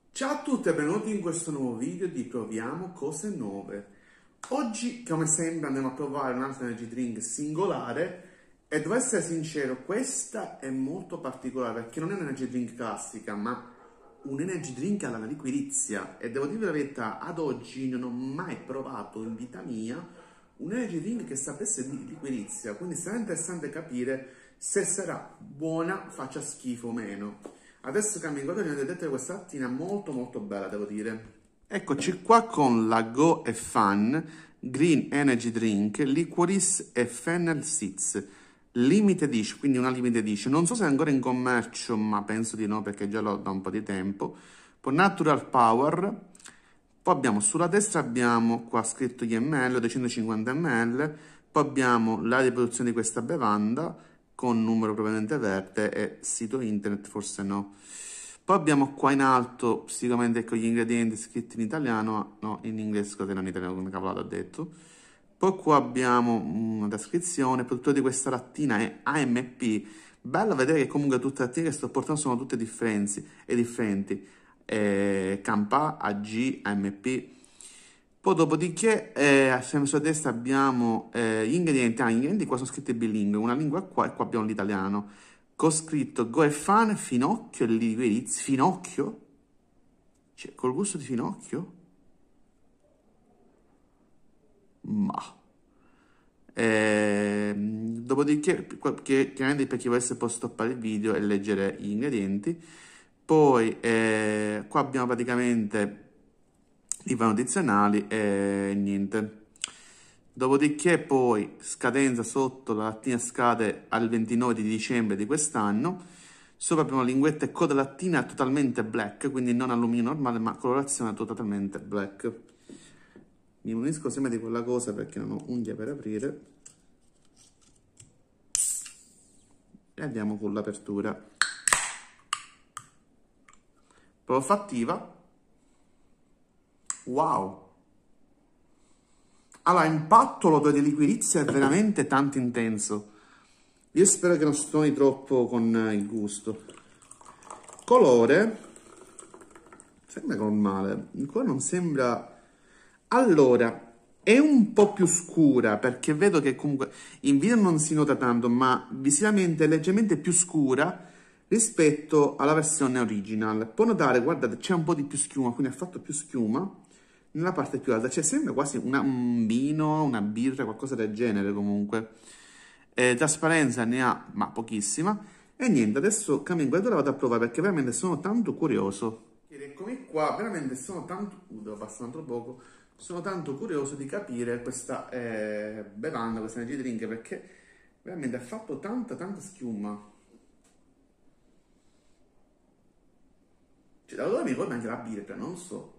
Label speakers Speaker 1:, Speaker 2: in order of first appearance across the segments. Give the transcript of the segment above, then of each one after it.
Speaker 1: Ciao a tutti e benvenuti in questo nuovo video di Proviamo Cose Nuove. Oggi, come sempre, andiamo a provare un altro energy drink singolare e devo essere sincero, questa è molto particolare perché non è un energy drink classica, ma un energy drink alla liquirizia e devo dire la verità, ad oggi non ho mai provato in vita mia un energy drink che sapesse di liquirizia, quindi sarà interessante capire se sarà buona, faccia schifo o meno. Adesso cambio inquadratura, mi vedete questa lattina molto bella, devo dire. Eccoci qua con la Go e Fun Green Energy Drink Liquorice e Fennel Seeds Limited Edition, quindi una Limited Edition. Non so se è ancora in commercio, ma penso di no perché già l'ho da un po' di tempo. Poi Natural Power. Poi abbiamo sulla destra abbiamo qua scritto gli ml, 250 ml. Poi abbiamo la riproduzione di questa bevanda con numero probabilmente verde e sito internet forse no. Poi abbiamo qua in alto sicuramente con gli ingredienti scritti in italiano, no, in inglese, scusate, non in italiano, come cavolo ho detto. Poi qua abbiamo una descrizione, il produttore di questa lattina è AMP. Bello vedere che comunque tutte le lattine che sto portando sono tutte differenti. Campa, AG, AMP. Poi dopodiché, sempre sulla destra abbiamo gli ingredienti. Gli ingredienti qua sono scritti bilingue, una lingua qua e qua abbiamo l'italiano. Con scritto Goefane, finocchio e liquirizia. Finocchio? Cioè, col gusto di finocchio? Ma. Dopodiché, chiaramente per chi volesse può stoppare il video e leggere gli ingredienti. Poi qua abbiamo praticamente i nutrizionali e niente. Dopodiché poi scadenza sotto, la lattina scade al 29 di dicembre di quest'anno. Sopra abbiamo linguetta e coda lattina totalmente black, quindi non alluminio normale, ma colorazione totalmente black. Mi unisco sempre di quella cosa perché non ho unghie per aprire. E andiamo con l'apertura. Prova fattiva. Wow! Allora, impatto, l'odore di liquirizia è veramente tanto intenso. Io spero che non stoni troppo con il gusto. Colore, sembra normale. Il colore non sembra... Allora, è un po' più scura perché vedo che comunque in video non si nota tanto, ma visivamente è leggermente più scura rispetto alla versione original. Può notare, guardate, c'è un po' di più schiuma, quindi ha fatto più schiuma nella parte più alta, cioè sembra quasi un vino, una birra, qualcosa del genere comunque. Trasparenza ne ha, ma pochissima. E niente, adesso cambio inquadratura e vado a provare perché veramente sono tanto curioso. Ed eccomi qua, veramente sono tanto... devo passare un altro poco. Sono tanto curioso di capire questa bevanda, questa energy drink, perché veramente ha fatto tanta schiuma. Cioè, da allora mi ricordo anche la birra, non so.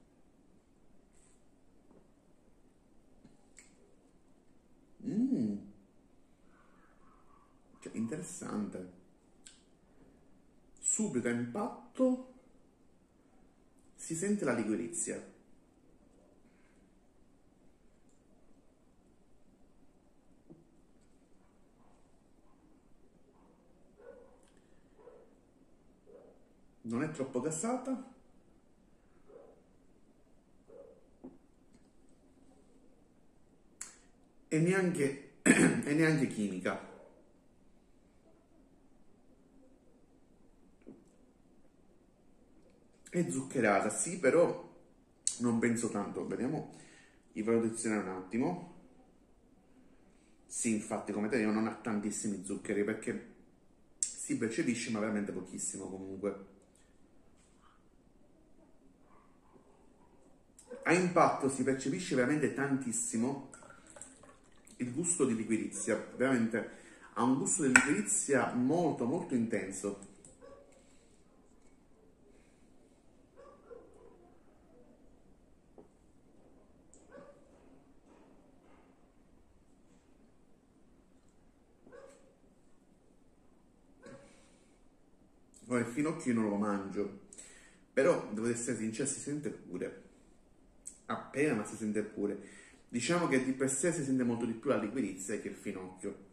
Speaker 1: Cioè, interessante. Subito a impatto si sente la liquirizia. Non è troppo gassata. E neanche, e neanche chimica. È zuccherata, sì, però non penso tanto. Vediamo i valutazione un attimo. Sì, infatti, come te dico, non ha tantissimi zuccheri perché si percepisce, ma veramente pochissimo comunque. A impatto si percepisce veramente tantissimo il gusto di liquirizia, veramente ha un gusto di liquirizia molto intenso. Ora il finocchio non lo mangio, però devo essere sincero, si sente pure, appena ma si sente pure. Diciamo che di per sé si sente molto di più la liquirizia che il finocchio.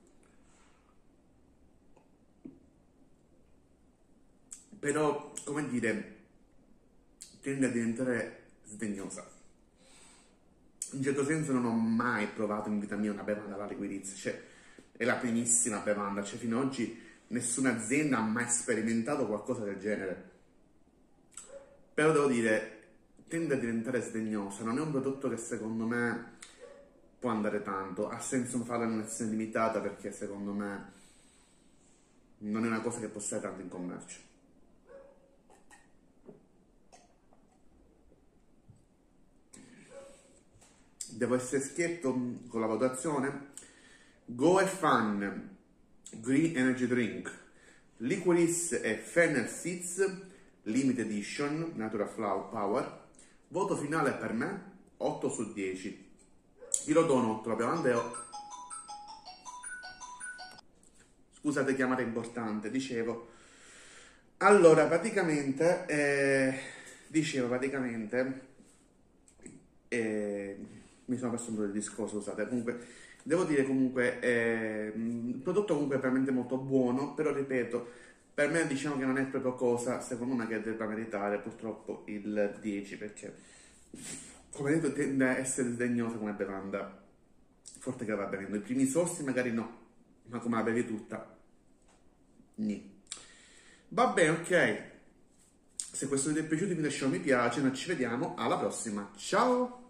Speaker 1: Però, come dire, tende a diventare sdegnosa. In certo senso non ho mai provato in vita mia una bevanda alla liquirizia, cioè è la primissima bevanda, cioè fino ad oggi nessuna azienda ha mai sperimentato qualcosa del genere. Però devo dire, tende a diventare sdegnosa, non è un prodotto che secondo me può andare tanto, ha senso farla in un'azione limitata perché secondo me non è una cosa che può stare tanto in commercio. Devo essere schietto con la valutazione. Go e Fun Green Energy Drink, Liquorice e Fennel Seeds Limited Edition Natural Flower Power. Voto finale per me 8 su 10. Io lo do un 8, la bevanda è... Scusate chiamata importante, dicevo. Allora, praticamente, mi sono perso un po' del discorso, scusate. Comunque, devo dire comunque, il prodotto comunque è veramente molto buono, però ripeto, per me diciamo che non è proprio cosa, secondo me, che debba meritare purtroppo il 10, perché, come detto, tende a essere sdegnosa come bevanda forte che va bevendo. I primi sorsi magari no, ma come la bevi tutta, nì. Va bene, ok. Se questo video ti è piaciuto mi lascia un mi piace, noi ci vediamo alla prossima. Ciao!